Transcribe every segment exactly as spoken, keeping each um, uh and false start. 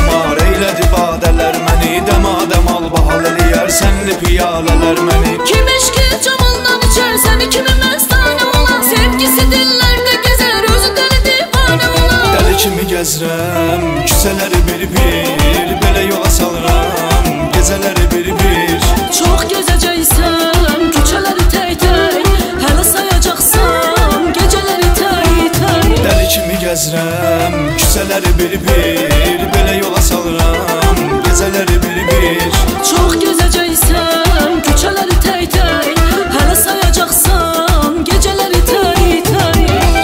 xumar eylədi badələr məni. Dəmadəm al bahal eləyər sənli piyalələr məni. Kim eşki camaldan içər səni, kimi məstanə olan, sevgisi dillərdə gəzər, özü dəli divanə olan. Dəli kimi gəzirəm küçələri bir-bir, belə yola salıram gecələri bir-bir. Çox gezəcəksən küçələri tək-tək, hələ sayacaqsan gecələri tək-tək. Dəli kimi gəzirəm küçələri bir-bir, belə yola salıram gecələri bir-bir. Çox gezəcəksən küçələri tək-tək, hələ sayacaqsan gecələri tək-tək.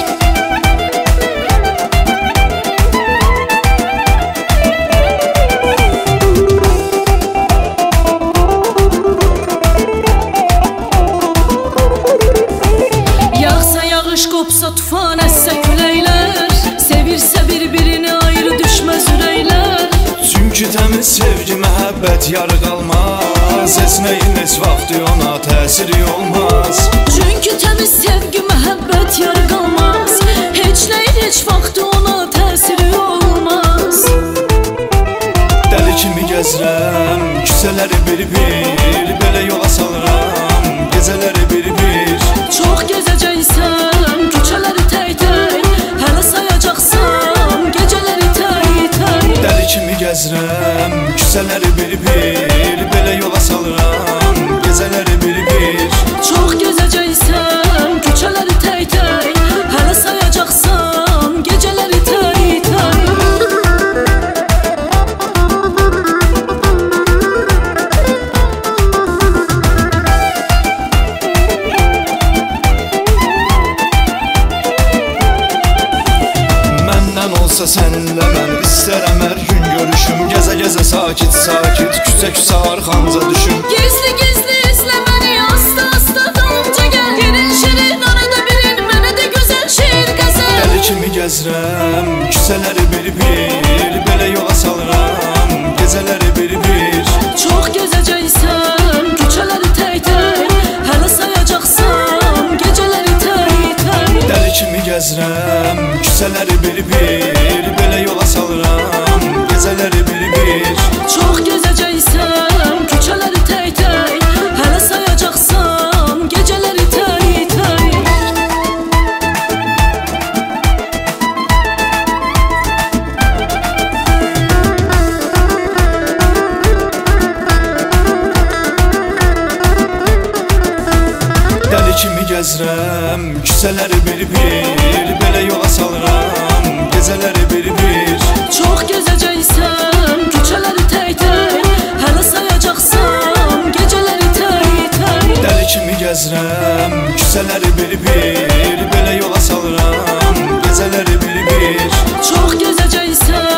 Yağsa yağış, qopsa tufan, əssə küləklər, sevirsə bir-birini ayrı düşməz ürəklər. Çünki təmiz sevgi, məhəbbət yarı qalmaz, esnəyin heç vaxtı ona təsiri olmaz. Çünki təmiz sevgi, məhəbbət yarı qalmaz, heç nəyin heç vaxtı ona təsiri olmaz. Dəli kimi gəzirəm küçələri bir-bir, belə yola salıram gecələri bir-bir. Çox gezəcəksən küçələri tək-tək, hələ sayacaqsan gecələri tək-tək. Dəli kimi gəzirəm küçələri bir-bir, belə yola salıram gecələri bir-bir. Çox gezəcəksən küçələri tək-tək, hələ sayacaqsan gecələri tək-tək. Məndən olsa səninlə mən istərəm hər gün görüşüm, gəzə-gəzə sakit-sakit küçə-küçə arxamca düşüm. Gizli-gizli izlə məni, asta-asta dalımca gəl, yerin şirin arada birin, mənə də gözəl şeir qəzəl. Dəli kimi gəzirəm küçələri bir-bir, belə yola salıram gecələri bir-bir. Çox gezəcəksən küçələri tək-tək, hələ sayacaqsan gecələri tək-tək. Dəli kimi gəzirəm küçələri bir-bir, belə yola salıram gecələri bir-bir. Çox gezəcəksən küçələri tək-tək, hələ sayacaqsan gecələri tək-tək. Dəli kimi gəzirəm küçələri bir-bir, belə yola salıram gecələri bir-bir. Çox gezəcəksən küçələri tək-tək, hələ sayacaqsan gecələri tək-tək. Dəli kimi gəzirəm küçələri bir-bir, belə yola salıram gecələri bir-bir. Çox gezəcəksən